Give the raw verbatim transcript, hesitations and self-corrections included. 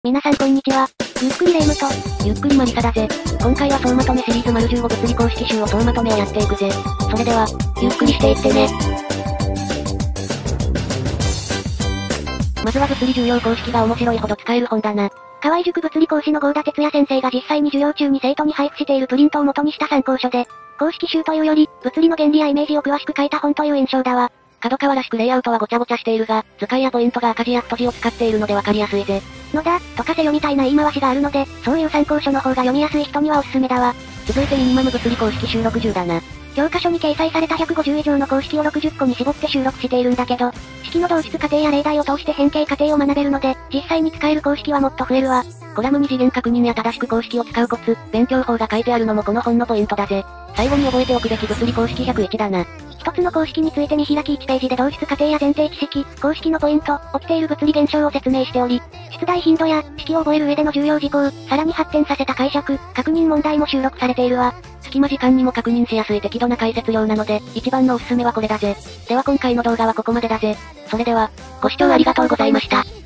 皆さんこんにちは。ゆっくりレ夢ムと、 ゆっくりマリサだぜ。今回は総まとめシリーズ ③じゅうご物理公式集を総まとめをやっていくぜ。それでは、ゆっくりしていってね。まずは物理重要公式が面白いほど使える本だな。 河合塾物理講師の郷田哲也先生が実際に授業中に生徒に配布しているプリントを元にした参考書で、公式集というより、物理の原理やイメージを詳しく書いた本という印象だわ。 角川らしくレイアウトはごちゃごちゃしているが、図解やポイントが赤字や太字を使っているのでわかりやすいぜ。 のだ、とかせよみたいな言い回しがあるので、そういう参考書の方が読みやすい人にはおすすめだわ。 続いてミニマム物理公式集ろくじゅうだな。 教科書に掲載されたひゃくごじゅう以上の公式をろくじゅっこに絞って収録しているんだけど、式の導出過程や例題を通して変形過程を学べるので、実際に使える公式はもっと増えるわ。 コラムに次元確認や正しく公式を使うコツ、勉強法が書いてあるのもこの本のポイントだぜ。最後に覚えておくべき物理公式ひゃくいちだな。 一つの公式について見開きいちページで導出過程や前提知識、公式のポイント、起きている物理現象を説明しており、出題頻度や、式を覚える上での重要事項、さらに発展させた解釈、確認問題も収録されているわ。 隙間時間にも確認しやすい適度な解説量なので、一番のおすすめはこれだぜ。では今回の動画はここまでだぜ。それでは、ご視聴ありがとうございました。